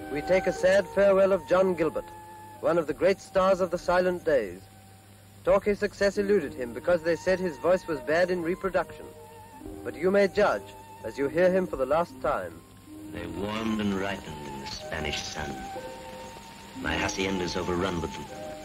we take a sad farewell of John Gilbert, one of the great stars of the silent days. Talkie's success eluded him because they said his voice was bad in reproduction. But you may judge as you hear him for the last time. They warmed and ripened in the Spanish sun. My hacienda's overrun with them.